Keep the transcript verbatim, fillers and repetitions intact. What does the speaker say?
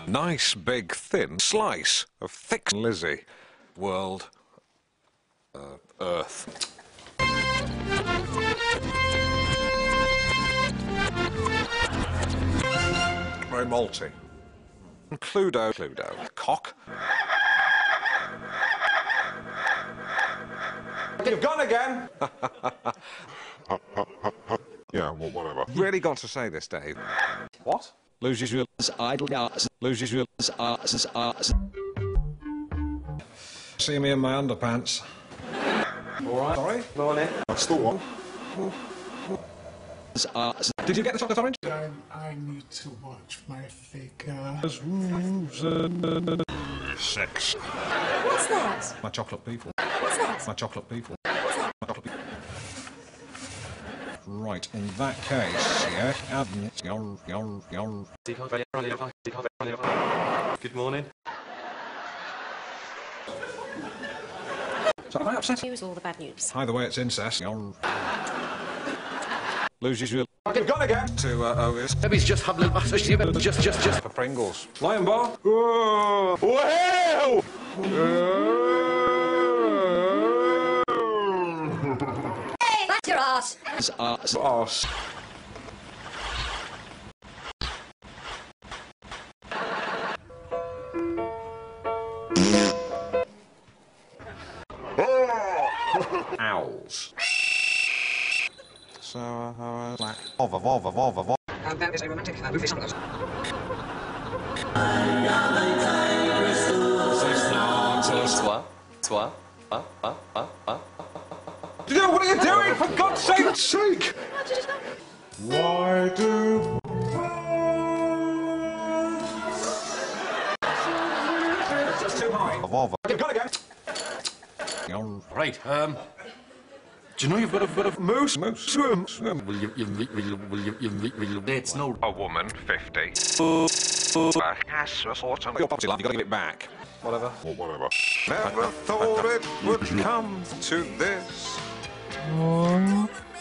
Nice, big, thin slice of thick Lizzie. World. Uh, Earth. Very malty. Cluedo. Cluedo. Cock. You've gone again! Yeah, well, whatever. Really got to say this, Dave. What? Loses your idle arts. Loses your arts. arts. See me in my underpants. All right. Sorry? Morning. That's the one. Did you get the chocolate orange? I, I need to watch my figure. Sex. What's that? My chocolate people. What's that? My chocolate people. What's that? My chocolate people. Right, in that case, yeah. Yarr, yarr, yarr. Good morning. So have I upset you? Here's all the bad news. Either way, it's incest. Yarr. Loses your... You've gone again. To, uh, Otis. Maybe it's just having a just, just, just. For Pringles. Lion bar. Oh, wow! Hey, that's your ass! It's arse. Arse. Owls. So, uh, like... Vova, vova, vova, vova. And that is a romantic uh, movie song. Toi, toi, ah, ah, ah, ah. Dude, what are you doing? For God's sake! sake! Why do... Just too high. Vova. You've gone again. Yarr. Right, um... do you know you've got a bit of... Moose. Moose. Swim. Swim. Will you, you, will you, will you, you, will you, it's no... A woman, fifty. Yes, a sort of... Your property life, you gotta give it back. Whatever. Well, whatever. Never thought it would come to this.